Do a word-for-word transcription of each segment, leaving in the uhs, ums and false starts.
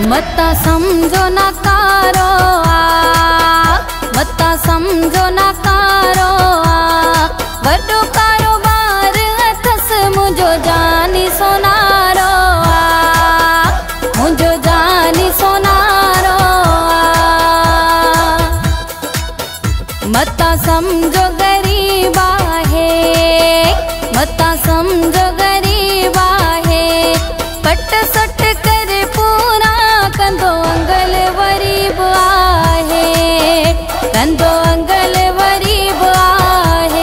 मता समझो ना कारो आ, मता समझो ना कारो आ, वड्डो कारोबार अथस मुझो जानी सोनारो आ, मुझो जानी सोनारो आ। मता समझो गरीबा है, मता समझो गरीबा है, पट सट कर पूरा कंदो अंगल वरीब आहे, कंदो अंगल वरीब आहे।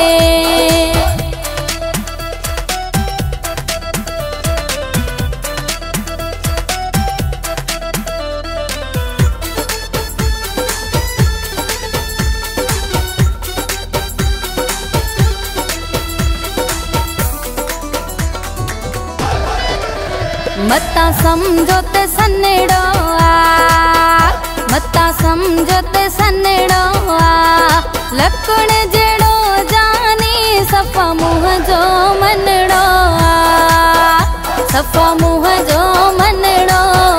मता समझो ते सन्नेड़ो आ, मता समझो ते सन्नेड़ो आ, लकुण जेड़ो जानी सफ़ा मुँह जो मनड़ो आ, सफ़ा मुँह जो मनड़ो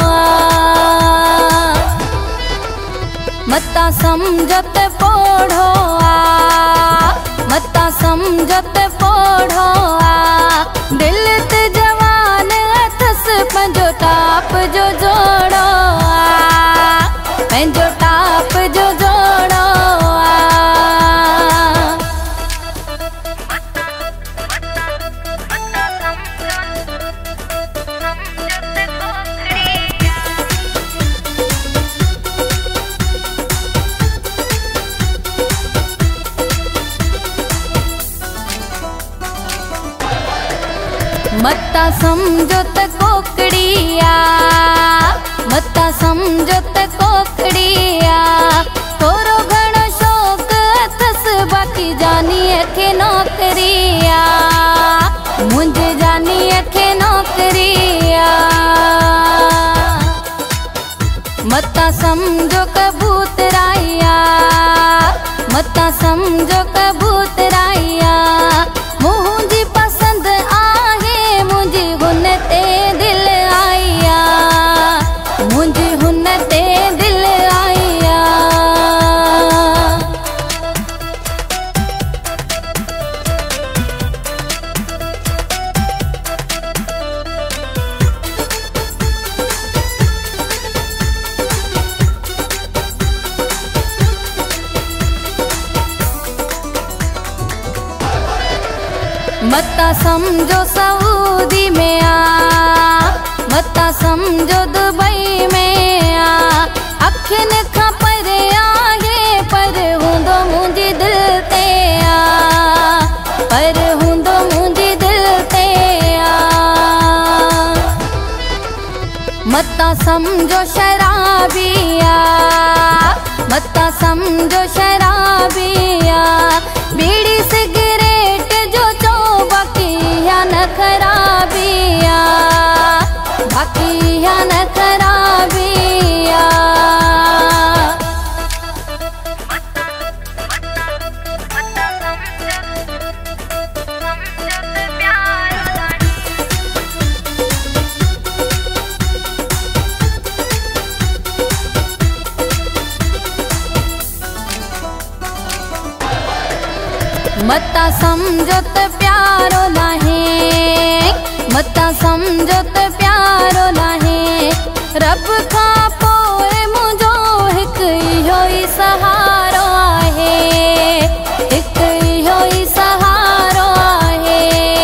आ। मता समझो ते पोढ़ो आ, मता समझो ते पोढ़ो आ, दिल ते जवान अथस पंजो टाप जो जोड़ो आ, पंजो टाप जो जोड़ो आ। मता समझो त कोकड़िया, मता समझो त कोकड़िया, थोरो घणो शौक अथस बाक़ी जानीअ खे नौकरिया, मुंहिंजे जानीअ खे नौकरिया। मता समझो कबूतराइया, मता समझो कबूतराइया, मुंहिंजी पसंद आहे, मुंहिंजी हुन ते दिल आइया, मुंहिंजी हुन ते दिल आइया। मता समझो सऊदी में आ, मता समझो दुबई में आ, अखियुनि खां परे आहे पर हूंदो मुंहिंजी दिल ते आ, पर हूंदो मुंहिंजी दिल ते आ। मता समझो शराबिया, मता समझो शराबिया, बीड़ी सिगरेट जो चो बाकी या न खराबिया, बाकी या न खराबिया। मता समझो त प्यारो नाहे, मता समझो त प्यारो नाहे, रब खां पोइ मुंहिंजो हिकु इहो ई सहारो आहे, हिकु इहो ई सहारो आहे।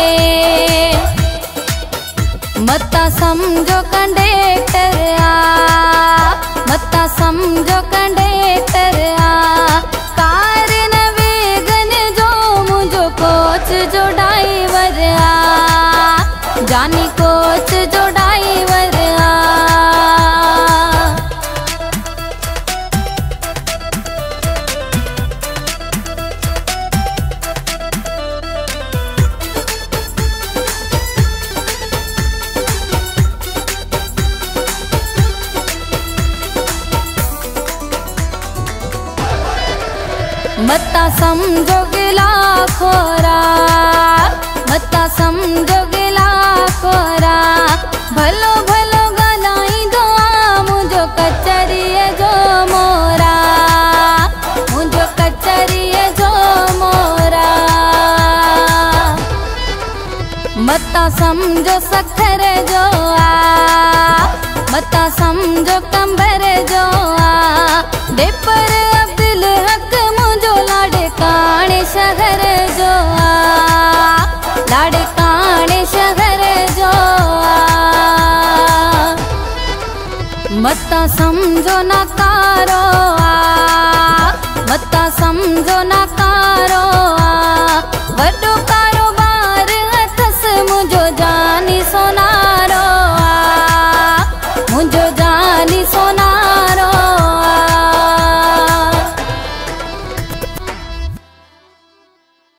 मता समझो कंडक्टर आ, मता समझो कंडक्टर आ, कार न वेगन जो मुंहिंजो कोच जो ड्राइवर आ, जानी कोच जो ड्राइवर आ। मता समझो गिला खोरा, मता समझो गिला खोरा, भलो भलो ॻाल्हाईंदो आ मता समझो सखर जो आ, मता समझो कंबर जो आ। डेपर अब्दुल हक मुझो लाड़े काणे शहर जो आ, लाड़े काणे शहर जो आ। मता समझो ना कारो आ, मता समझो ना कारो